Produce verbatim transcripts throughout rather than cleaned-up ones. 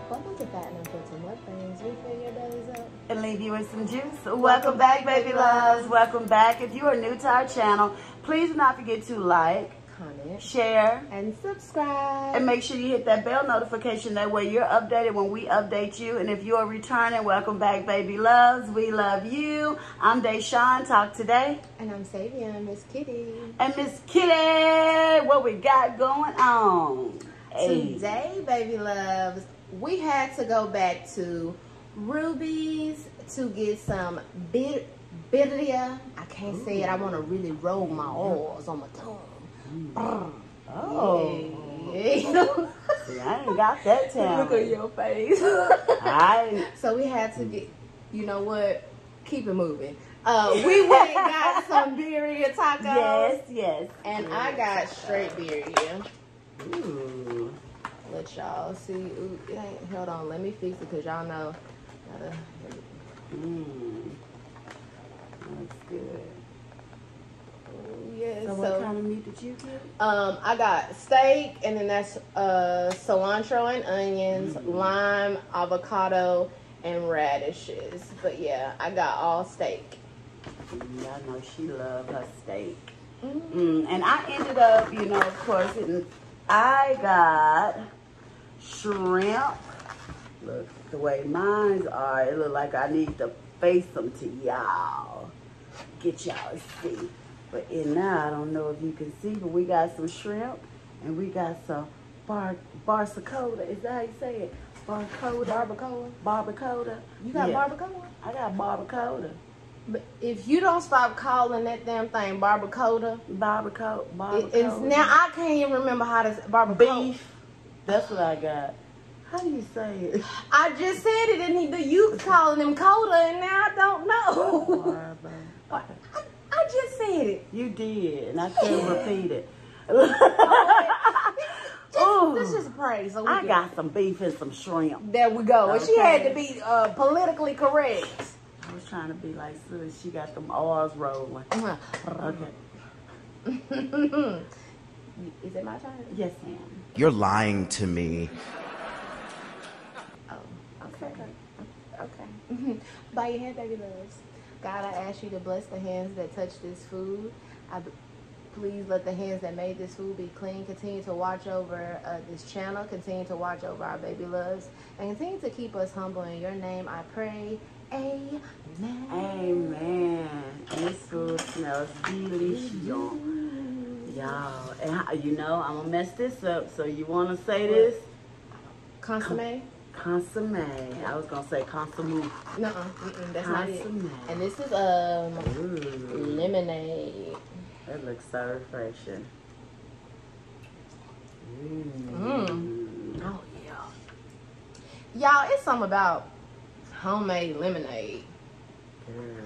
Welcome to Fat and Unfiltered Mukbangs. We fill your bellies up and leave you with some juice. Welcome, Welcome back, back, baby loves. loves. Welcome back. If you are new to our channel, please do not forget to like, comment, share, and subscribe. And make sure you hit that bell notification. That way you're updated when we update you. And if you are returning, welcome back, baby loves. We love you. I'm Deshawn. Talk today. And I'm Savion, Miss Kitty. And Miss Kitty, what we got going on? Hey. Today, baby loves, we had to go back to Ruby's to get some bir birria. I can't Ooh. say it. I want to really roll my R's on my tongue. Mm. Oh. Yeah. See, I ain't got that talent. Look at your face. I... So we had to get, you know what? Keep it moving. Uh, we went and got some birria tacos. Yes, yes. And yes. I got straight birria. Ooh. Let y'all see. Ooh, it ain't, hold on, let me fix it because y'all know. Gotta, mm. That's good. Ooh, yeah. So, so what kind of meat did you get? Um, I got steak, and then that's uh cilantro and onions, mm. lime, avocado, and radishes. But yeah, I got all steak. Y'all know she loves her steak. Mm. Mm. And I ended up, you know, of course, it, I got shrimp. Look, the way mine are, it look like I need to face them to y'all. Get y'all to see. But in now, I don't know if you can see, but we got some shrimp and we got some bar barbacoa. Is that how you say it? Barbacoa. Barbacoa. Barbacoa. You got yeah. barbacoa? I got barbacoa. But if you don't stop calling that damn thing barbacoa, barbacoa, barbacoa. It's now I can't even remember how to barbacoa. Beef. That's what I got. How do you say it? I just said it, and he, you calling him coda, and now I don't know. Barba. I, I just said it. You did, and I couldn't yeah. repeat it. Just, this is praise. So I got some beef and some shrimp. There we go. Okay. And she had to be uh, politically correct. I was trying to be like Susie. She got them R's rolling. Uh-huh. Okay. Is it my turn? Yes, ma'am. You're lying to me. Oh, okay. Okay. Bow your head, baby loves. God, I ask you to bless the hands that touch this food. I Please let the hands that made this food be clean. Continue to watch over uh, this channel. Continue to watch over our baby loves. And continue to keep us humble in your name, I pray. Amen. Amen. And this food smells delicious, y'all. Y'all. And you know, I'm going to mess this up. So you want to say this? Consomme? Consomme. I was going to say consomme. Nuh-uh. Mm-mm, that's consomme. not it. And this is um Ooh. lemonade. That looks so refreshing. Mm. Mm. Oh, yeah. Y'all, it's something about homemade lemonade. Girl.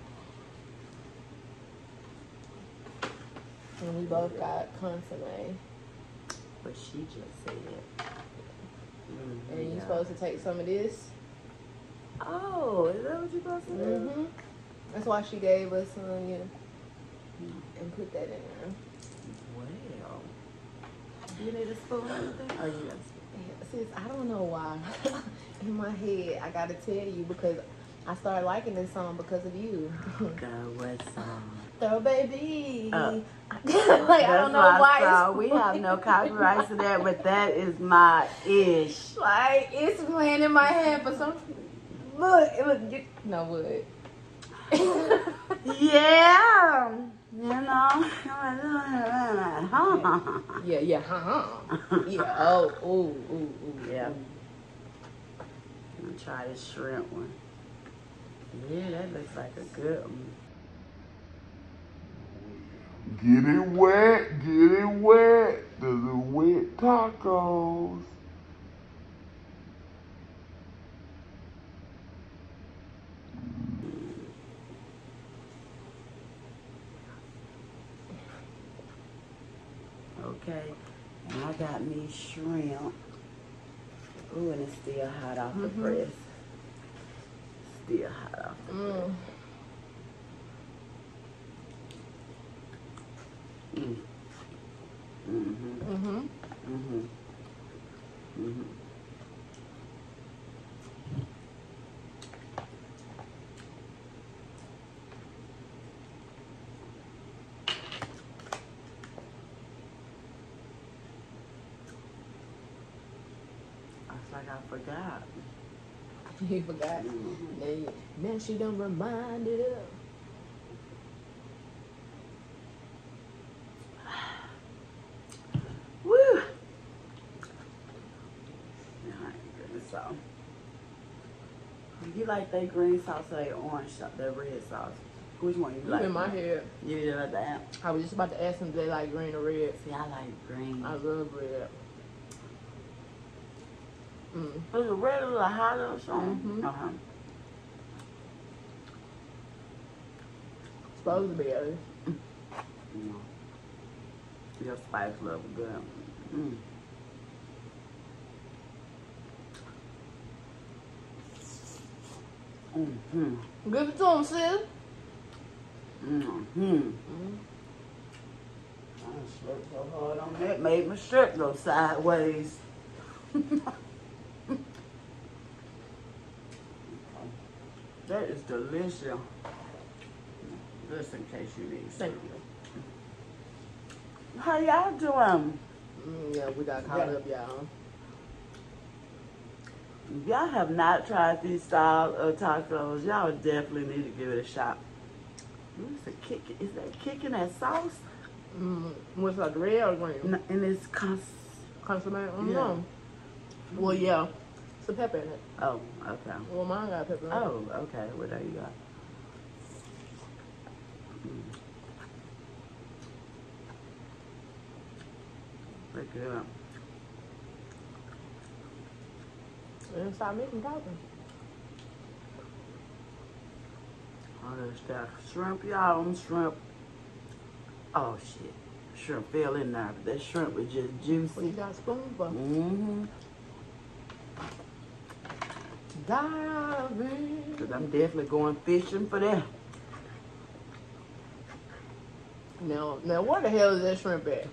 And we both got consomme. But she just said it. Mm-hmm. And you supposed to take some of this? Oh, is that what you're supposed to do? Mm-hmm. That's why she gave us some, you know. And put that in there. Well, do you need a spoon or anything? Oh, you got a spoon. Sis, I don't know why. In my head, I gotta tell you because I started liking this song because of you. Oh God, what song? Throw Baby. Uh, like I don't know why. It's we have no copyrights to that, but that is my ish. Like it's playing in my head for some. Look, look. You, no what? Yeah. You know, yeah, yeah, huh? Yeah, oh, ooh, ooh, ooh, yeah. I'm gonna try this shrimp one. Yeah, that looks like a good one. Get it wet, get it wet. There's a wet tacos. Okay, and I got me shrimp. Ooh, and it's still hot off the mm-hmm. press. Still hot off the press. Mm. Mm-hmm. Mm-hmm. Mm-hmm. Mm-hmm. like I forgot. You forgot. Mm-hmm. Now, you, now she done reminded her. Woo! Yeah, I ain't good. So, you like that green sauce or that orange sauce, that red sauce? Which one you You like? in my head. You did like that? I was just about to ask them if they like green or red. See, I like green. I love red. Mm. Is it red or hot or something? Mm-hmm. Uh-huh. Supposed to be at least. Mm. Your spice level good. Mm. Mm-hmm. Give it to them, sis. Mm-hmm. Mm. I slept so hard on that, made my shirt go sideways. That is delicious. Just in case you need some. Thank you. How y'all doing? Mm, yeah, we got caught Yeah. up, y'all. If y'all have not tried these style of tacos, y'all definitely need to give it a shot. What's the kick? Is that kicking that sauce? Mm, what's like red or green? N- And it's cons. Consomme? I don't Yeah. know. Well, yeah. It's a pepper in it. Oh, okay. Well, mine got pepper in it. Oh, okay. Well, there you go. Mm. Look good. And stop making talking. Oh, there's that shrimp, y'all. Them shrimp. Oh, shit. Shrimp fell in there, but that shrimp was just What you juicy. got a spoon for? Mm-hmm. Diving. Because I'm definitely going fishing for that. Now, now, where the hell is that shrimp at?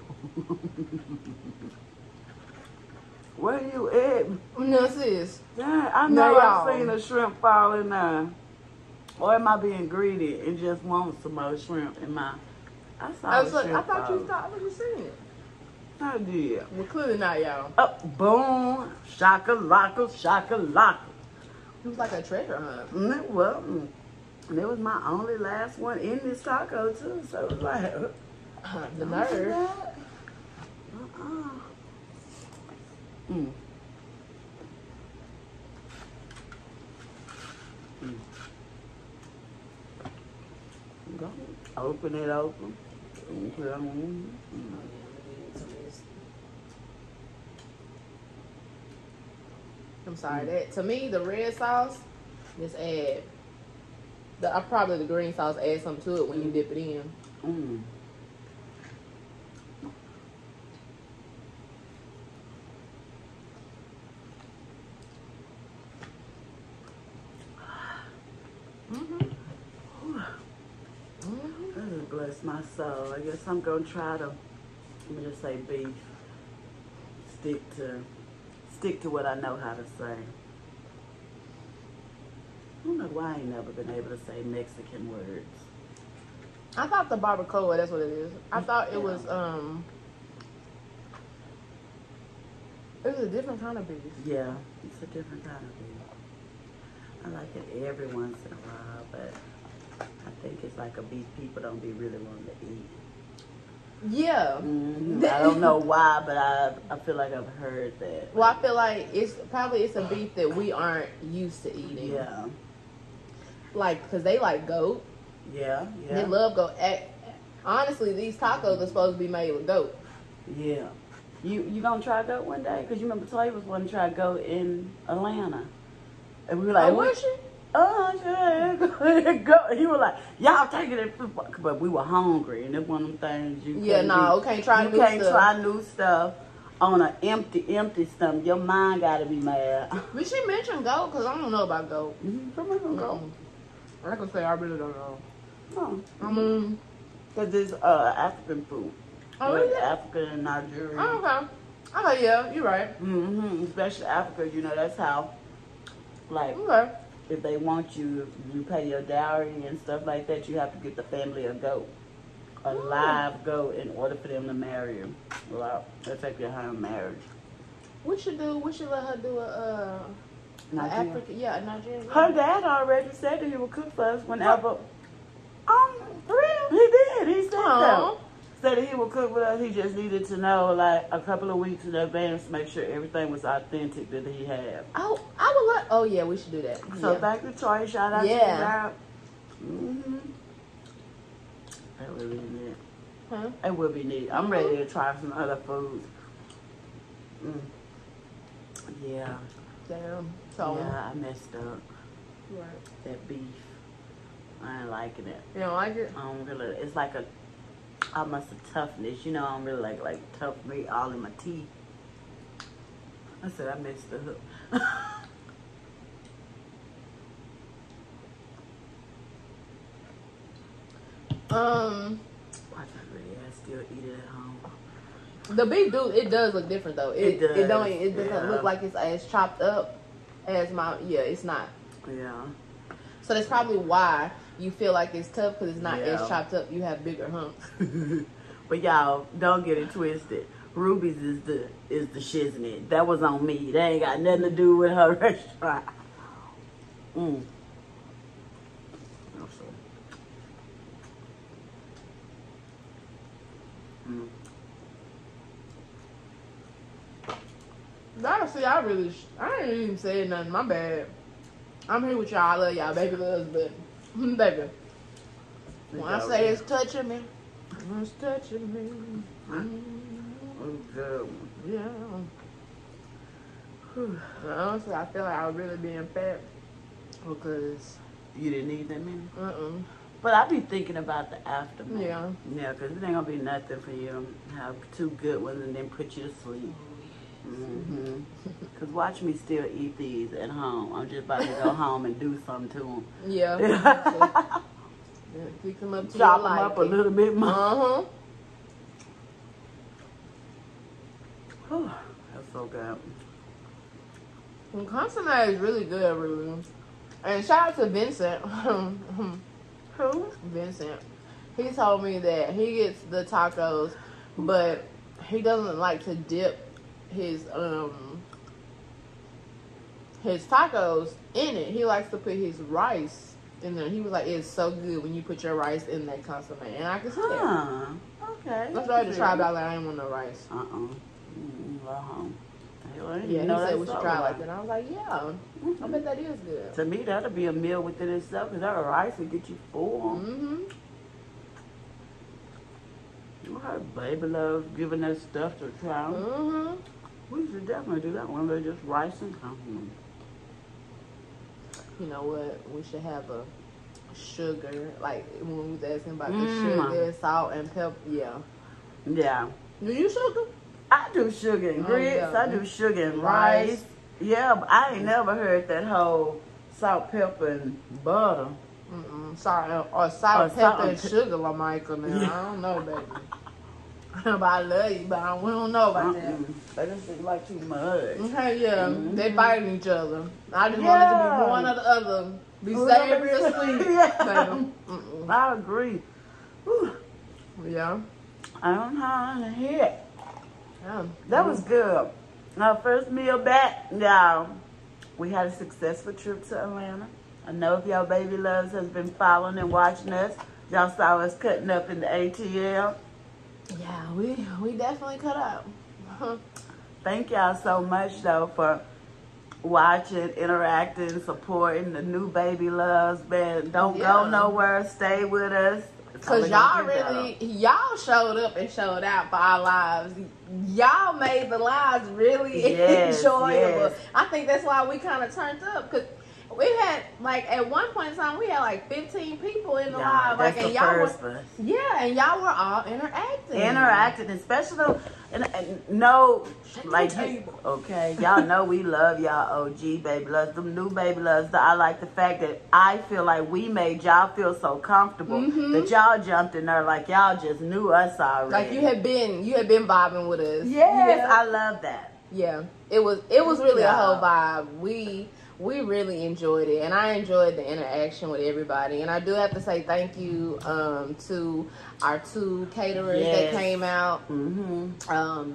Where you at? No, sis. Yeah, I Now, know I've y'all. seen a shrimp fall in there. Or am I being greedy and just want some more shrimp in my... I saw I, a was like, I shrimp thought fall. you thought I was seen it. I did. Well, clearly not, y'all. Oh, boom. Shaka-laka, shaka-laka. It was like a treasure hunt. Mm, well, mm, and it was my only last one in this taco, too. So it was like... uh, The don't do nerve. that. Uh-uh. Mm. Mm. Go. Open it open. Mm-hmm. Mm. I'm sorry. That to me, the red sauce just add. The I probably the green sauce add something to it when you dip it in. Mm. Mm-hmm. That just bless my soul. I guess I'm gonna try to, let me just say beef. Stick to, stick to what I know how to say. I don't know why I ain't never been able to say Mexican words. I thought the barbacoa. That's what it is. I thought it was um. It was a different kind of beef. Yeah, it's a different kind of beef. I like it every once in a while, but I think it's like a beef people don't be really wanting to eat. Yeah. Mm-hmm. I don't know why, but I I feel like I've heard that. Well, I feel like it's probably it's a beef that we aren't used to eating. Yeah, Like, cause they like goat. yeah, yeah. They love goat. Eh, Honestly, these tacos are supposed to be made with goat. Yeah. You you gonna try goat one day? Cause you remember Toy was wanting to try goat in Atlanta, and we were like, Oh, was she? Oh, yeah, go. He was like, y'all taking it, but we were hungry, and it's one of them things you Yeah, can't no, be- can't try you new can't stuff. try new stuff on an empty, empty stomach. Your mind gotta be mad. Did she mention goat? Cause I don't know about goat. Mm-hmm. Come on, go. I can say I really don't know. No, I mean, cause it's uh African food. oh, Like is it? African and Nigerian. Oh, okay. Oh, yeah, you're right. Mm-hmm. Especially Africa, you know that's how, like. Okay. If they want you, you pay your dowry and stuff like that, you have to get the family a goat, a live goat, in order for them to marry you. Well, that's like your home marriage. We should do. We should let her do a. Uh, Nigeria. Africa, yeah, a Nigerian. Her dad already said that he would cook for us whenever. Um, for real? He did. He said that. Said that he would cook with us. He just needed to know, like, a couple of weeks in advance to make sure everything was authentic that he had. Oh, I would like. Oh yeah, we should do that. So yeah. thank you, Troy. Shout out Yeah. to you. Mm-hmm. That will be neat. Huh? It will be neat. I'm ready to try some other foods. Mm. Yeah. Damn. So. Yeah, I messed up. Right. That beef. I ain't liking it. You don't like it? I don't really. It's like a almost a toughness. You know, I don't really like like tough meat all in my teeth. I said I messed up. Um, Watch my really I still eat it at home. the beef do it does look different though. It It does, It don't. It doesn't yeah. look like it's as chopped up as my. Yeah, it's not. Yeah. So that's probably why you feel like it's tough because it's not Yeah. as chopped up. You have bigger humps. But y'all, don't get it twisted. Ruby's is the is the shiznit. That was on me. That ain't got nothing to do with her restaurant. Mm. Mm. Honestly, I really, sh- I ain't even saying nothing. My bad. I'm here with y'all. I love y'all, baby loves, but baby, when I say it's touching me, it's touching me. Mm, good. Yeah. Whew. Honestly, I feel like I was really being fat because, You didn't need that many? uh-uh. But I be thinking about the aftermath. Yeah. Yeah, because it ain't going to be nothing for you to have two good ones and then put you to sleep. Mm-hmm. Because watch me still eat these at home. I'm just about to go home and do something to them. Yeah. Yeah, pick them up to Chop your them up a liking. little bit more. Uh-huh. Whew, that's so good. And consomme is really good, really. And shout out to Vincent. Who? Vincent. He told me that he gets the tacos, but he doesn't like to dip his um his tacos in it. He likes to put his rice in there. He was like, it's so good when you put your rice in that consomme. And I can see that. Huh. Okay. That's why I had to try, but I was like, I ain't want no rice. Uh-uh. Mm-mm, go home. Yeah, he know said that's we should so try right. like that. And I was like, yeah, I bet that is good. To me, that'll be a meal within itself, because that rice will get you full. Mm-hmm. Her baby loves giving us stuff to try. Mm-hmm. We should definitely do that one. They're just rice and condiments. You know what? We should have a sugar, like when we was asking about Mm. the sugar, salt, and pepper. Yeah. Yeah. Do you sugar? I do sugar and Oh, grits. yeah. I do sugar and Rice. rice. Yeah, but I ain't never heard that whole salt, pepper, and butter. Mm-mm. Salt or salt, Or pepper, salt and and pe- sugar, LaMichael. Now Yeah. I don't know, baby. But I love you, but I, we don't know about Mm-mm. They just seem like too much. that. Okay, yeah, Mhm. they fighting each other. I just Yeah. want it to be one or the other. Be Ooh, savory or that sweet. makes- Yeah. Baby. Mm-mm. I agree. Whew. Yeah. I don't know how to hear. Yeah. That was good. Our first meal back, y'all. We had a successful trip to Atlanta. I know if y'all baby loves has been following and watching us, y'all saw us cutting up in the A T L. Yeah, we we definitely cut up. Thank y'all so much though for watching, interacting, supporting the new baby loves. Man, don't Yeah. go nowhere. Stay with us. It's Cause only gonna y'all get better. really, y'all showed up and showed out for our lives. Y'all made the lives really Yes, enjoyable. yes. I think that's why we kind of turned up. Cause we had like at one point in time we had like fifteen people in the Yeah, live, like that's and the y'all first were, one. yeah, and y'all were all interacting, Interacting, especially and, and no, like table. okay, y'all know we love y'all O G baby loves, them new baby loves. I like the fact that I feel like we made y'all feel so comfortable Mhm. that y'all jumped in there like y'all just knew us already. Like you had been, you had been vibing with us. Yes, yeah. I love that. Yeah, it was it was really Yeah. a whole vibe. We we really enjoyed it, and I enjoyed the interaction with everybody. And I do have to say thank you um, to our two caterers Yes. that came out. Mm-hmm. Um,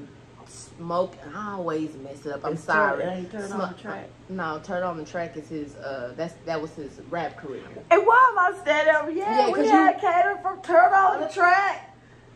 Smoke. I always mess it up. I'm It's sorry. Turd- it ain't Turd on Smoke- the Track? No, Turd on the Track is his. Uh, that's that was his rap career. And why am I standing over? Yeah, Yeah, we 'cause had you- Cater from Turd on the Track.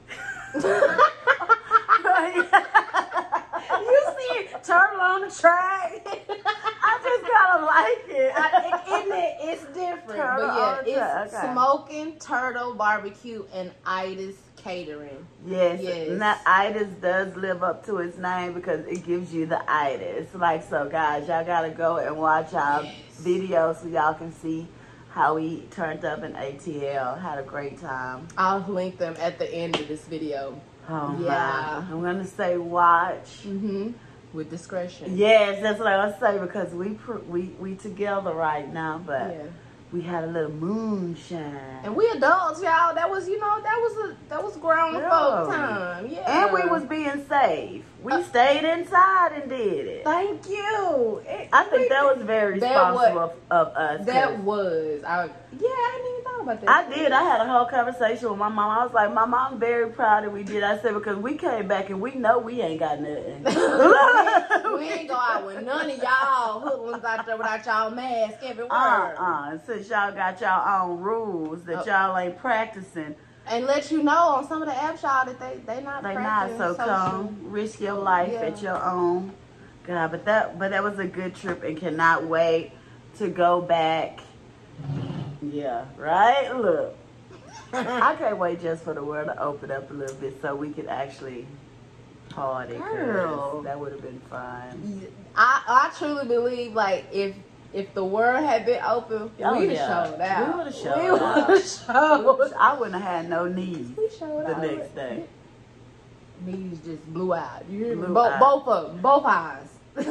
You see Turtle on the Track? I just kind of like it. I, it, isn't it? It's different, Turtle but on the yeah, Track, it's okay. Smoking Turtle Barbecue and Itis Catering. Yes, Yes. now itis does live up to its name because it gives you the itis. Like, so guys, y'all gotta go and watch our Yes. videos so y'all can see how we turned up in A T L. Had a great time. I'll link them at the end of this video. Oh Yeah. my. I'm gonna say watch. Mm-hmm. With discretion. Yes, that's what I was saying because we pr- we we together right now, but Yeah. we had a little moonshine. And we adults, y'all. That was, you know, that was a that was grown Yeah. folk time. Yeah. And we was being safe. We Uh, stayed inside and did it. Thank you. It- I think we- that was very That responsible was- of, of us. 'cause That was. I, yeah, I didn't even thought about that. I did. I had a whole conversation with my mom. I was like, Mom, I'm very proud that we did. I said, because we came back and we know we ain't got nothing. We ain't go out with none of y'all hoodlums out there without y'all mask every word. Uh-uh. Since y'all got y'all own rules that Oh. y'all ain't practicing, And let you know on some of the apps, y'all, that they they not they not practicing so social. come. Risk your life Yeah. at your own. God, but that but that was a good trip and cannot wait to go back. Yeah, right? Look. I can't wait just for the world to open up a little bit so we could actually party. 'cause Girl. that would have been fun. I I truly believe like if if the world had been open, Oh, we'd have yeah. showed out. We would've showed We out. would've showed. I wouldn't have had no knees We showed the out. next day. Knees just blew out. You hear me? Blew Both out. both of them, both eyes.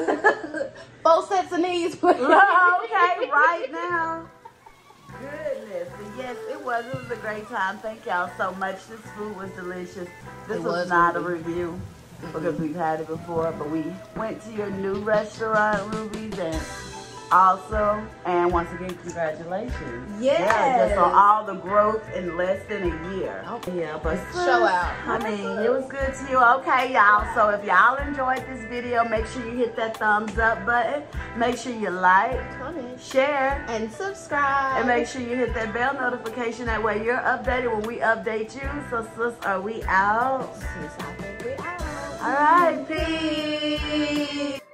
Both sets of knees. Okay, right now. Goodness. But yes, it was. It was a great time. Thank y'all so much. This food was delicious. This It was, was not a really. review because we've had it before, but we went to your new restaurant, Ruby's, and also, and once again, congratulations. Yes. Yeah, just on all the growth in less than a year. Oh. Yeah, but Show out. I mean, it was good to you. Okay, y'all. So if y'all enjoyed this video, make sure you hit that thumbs up button. Make sure you like, Comment share, and subscribe. and make sure you hit that bell notification. That way you're updated when we update you. So, sis, are we out? Sis, I think we out. All right, peace.